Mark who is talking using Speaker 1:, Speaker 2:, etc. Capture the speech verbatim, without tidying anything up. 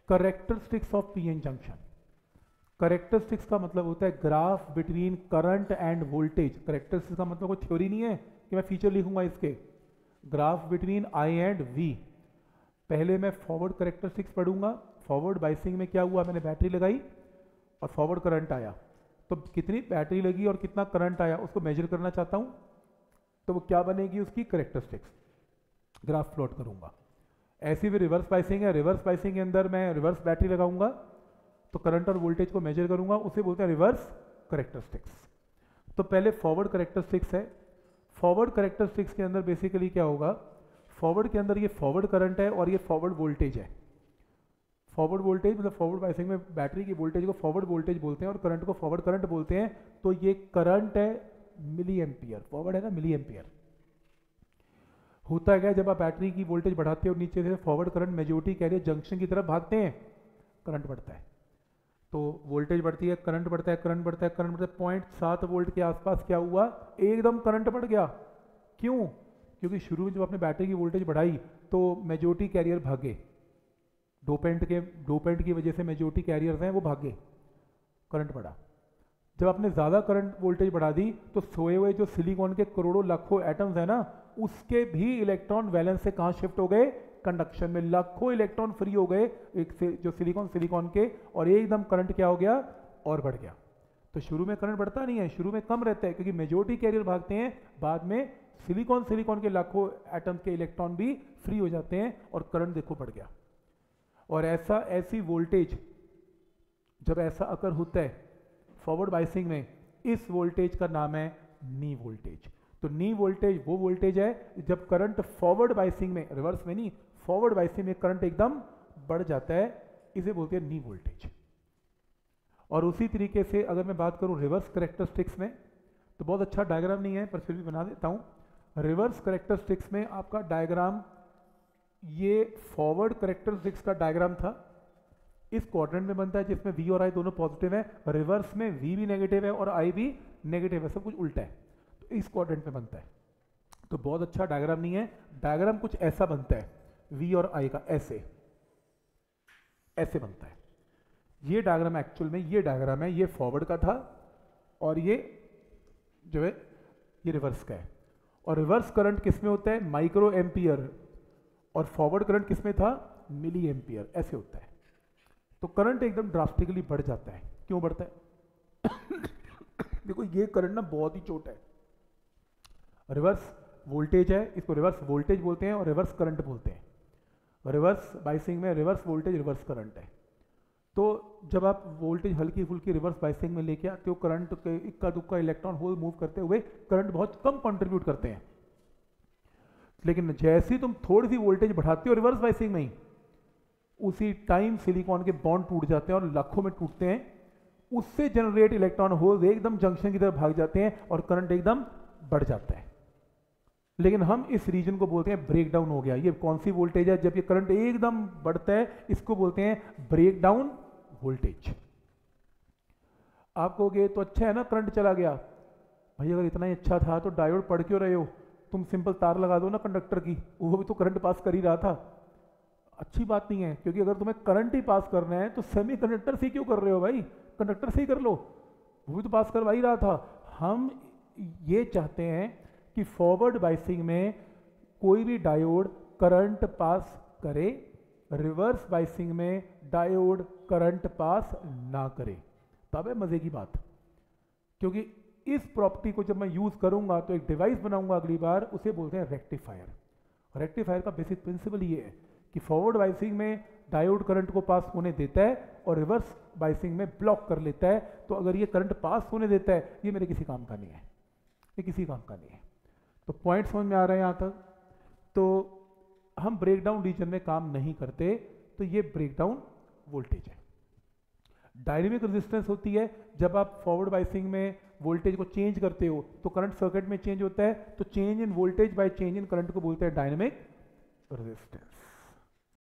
Speaker 1: Characteristics of PN junction. Characteristics का मतलब होता है graph between current and voltage. Characteristics का मतलब कोई थ्योरी नहीं है कि मैं फीचर लिखूंगा इसके। Graph between I and V. पहले मैं फॉरवर्ड करेक्टरिस्टिक्स पढ़ूंगा। फॉरवर्ड बाइसिंग में क्या हुआ, मैंने बैटरी लगाई और फॉरवर्ड करंट आया, तो कितनी बैटरी लगी और कितना करंट आया उसको मेजर करना चाहता हूं, तो वो क्या बनेगी उसकी करेक्टरिस्टिक्स, ग्राफ प्लॉट करूंगा। ऐसी भी रिवर्स बाइसिंग है। रिवर्स बाइसिंग के अंदर मैं रिवर्स बैटरी लगाऊंगा तो करंट और वोल्टेज को मेजर करूंगा, उसे बोलते हैं रिवर्स करेक्टरिस्टिक्स। तो पहले फॉरवर्ड करेक्टरिस्टिक्स है। फॉरवर्ड करेक्टरिस्टिक्स के अंदर बेसिकली क्या होगा, फॉरवर्ड के अंदर ये फॉरवर्ड करंट है और ये फॉरवर्ड वोल्टेज है। फॉरवर्ड वोल्टेज मतलब फॉरवर्ड बाइसिंग में बैटरी की वोल्टेज को फॉरवर्ड वोल्टेज बोलते हैं और करंट को फॉरवर्ड करंट बोलते हैं। तो ये करंट है मिली एम्पियर, फॉरवर्ड है ना मिली एम्पियर। होता क्या है, जब आप बैटरी की वोल्टेज बढ़ाते हो नीचे से forward current majority carrier junction की तरफ भागते हैं, करंट बढ़ता है। तो वोल्टेज बढ़ती है, करंट बढ़ता है, करंट बढ़ता है, करंट बढ़ता है। पॉइंट सात वोल्ट के आसपास क्या हुआ, एकदम करंट बढ़ गया। क्यों? क्योंकि शुरू में जब आपने बैटरी की वोल्टेज बढ़ाई तो मेजॉरिटी कैरियर भागे, डोपेंट के डोपेंट की वजह से मेजॉरिटी कैरियर्स हैं वो भागे, करंट बढ़ा। जब आपने ज़्यादा करंट वोल्टेज बढ़ा दी तो सोए हुए जो सिलिकॉन के करोड़ों लाखों एटम्स हैं ना, उसके भी इलेक्ट्रॉन वैलेंस से कहाँ शिफ्ट हो गए, कंडक्शन में। लाखों इलेक्ट्रॉन फ्री हो गए एक से जो सिलिकॉन सिलिकॉन के, और एकदम करंट क्या हो गया, और बढ़ गया। तो शुरू में करंट बढ़ता नहीं है, शुरू में कम रहता है क्योंकि मेजॉरिटी कैरियर भागते हैं, बाद में सिलिकॉन सिलिकॉन के लाखों एटम्स के इलेक्ट्रॉन भी फ्री हो जाते हैं और करंट देखो बढ़ गया। और ऐसा ऐसी वोल्टेज जब ऐसा अकर होता है फॉरवर्ड बाइसिंग में, इस वोल्टेज का नाम है नी वोल्टेज। तो नी वोल्टेज वो वोल्टेज है जब करंट फॉरवर्ड बाइसिंग में, रिवर्स में नहीं, फॉरवर्ड बाइसिंग में करंट एकदम बढ़ जाता है, इसे बोलते हैं नी वोल्टेज। और उसी तरीके से अगर मैं बात करूं रिवर्स करेक्टरिस्टिक्स में, तो बहुत अच्छा डायग्राम नहीं है पर फिर भी बना देता हूं। रिवर्स करेक्टरिस्टिक्स में आपका डायग्राम, ये फॉरवर्ड करेक्टरिस्टिक्स का डायग्राम था, इस क्वाड्रेंट में बनता है जिसमें वी और आई दोनों पॉजिटिव है, रिवर्स में वी भी नेगेटिव है और आई भी नेगेटिव है, सब कुछ उल्टा है। तो इस क्वाड्रेंट में बनता है। तो बहुत अच्छा डायग्राम नहीं है, डायग्राम कुछ ऐसा बनता है, वी और आई का ऐसे ऐसे बनता है। ये डायग्राम एक्चुअल में ये डायग्राम है, ये फॉरवर्ड का था और ये जो है ये रिवर्स का है। और रिवर्स करंट किसमें होता है, माइक्रो एम्पियर, और फॉरवर्ड करंट किसमें था, मिली एम्पियर, ऐसे होता है। तो करंट एकदम ड्रास्टिकली बढ़ जाता है। क्यों बढ़ता है देखो ये करंट ना बहुत ही छोटा है, रिवर्स वोल्टेज है, इसको रिवर्स वोल्टेज बोलते हैं और रिवर्स करंट बोलते हैं। रिवर्स बाइसिंग में रिवर्स वोल्टेज रिवर्स करंट है। तो जब आप वोल्टेज हल्की फुल्की रिवर्स बाइसिंग में लेके आते हो, करंट के इक्का दुक्का इलेक्ट्रॉन होल मूव करते हुए करंट बहुत कम कंट्रीब्यूट करते हैं। लेकिन जैसे ही तुम थोड़ी सी वोल्टेज बढ़ाते हो रिवर्स बाइसिंग में ही, उसी टाइम सिलिकॉन के बॉन्ड टूट जाते हैं और लाखों में टूटते हैं, उससे जनरेट इलेक्ट्रॉन होल एकदम जंक्शन की तरफ भाग जाते हैं और करंट एकदम बढ़ जाता है। लेकिन हम इस रीजन को बोलते हैं ब्रेक डाउन हो गया। ये कौन सी वोल्टेज है, जब ये करंट एकदम बढ़ता है इसको बोलते हैं ब्रेक डाउन वोल्टेज। आप कहोगे तो अच्छा है ना करंट चला गया, भाई अगर इतना ही अच्छा था तो डायोड पढ़ क्यों रहे हो, तुम सिंपल तार लगा दो ना कंडक्टर की, वो भी तो करंट पास कर ही रहा था। अच्छी बात नहीं है, क्योंकि अगर तुम्हें करंट ही पास करना है तो सेमी कंडक्टर से क्यों कर रहे हो भाई, कंडक्टर से ही कर लो, वो भी तो पास करवा ही रहा था। हम ये चाहते हैं कि फॉरवर्ड बाइसिंग में कोई भी डायोड करंट पास करे, रिवर्स बाइसिंग में डायोड करंट पास ना करे, तब है मजे की बात। क्योंकि इस प्रॉपर्टी को जब मैं यूज करूंगा तो एक डिवाइस बनाऊंगा अगली बार, उसे बोलते हैं रेक्टिफायर। रेक्टिफायर का बेसिक प्रिंसिपल ये है कि फॉरवर्ड बाइसिंग में डायोड करंट को पास होने देता है और रिवर्स बाइसिंग में ब्लॉक कर लेता है। तो अगर ये करंट पास होने देता है, ये मेरे किसी काम का नहीं है, ये किसी काम का नहीं है। तो पॉइंट समझ में आ रहे हैं यहाँ तक। तो हम ब्रेकडाउन रीजन में काम नहीं करते, तो ये ब्रेकडाउन वोल्टेज है। डायनेमिक रेजिस्टेंस होती है जब आप फॉरवर्ड बाइसिंग में वोल्टेज को चेंज करते हो तो करंट सर्किट में चेंज होता है, तो change in voltage by change in current को बोलते हैं डायनेमिक रेजिस्टेंस।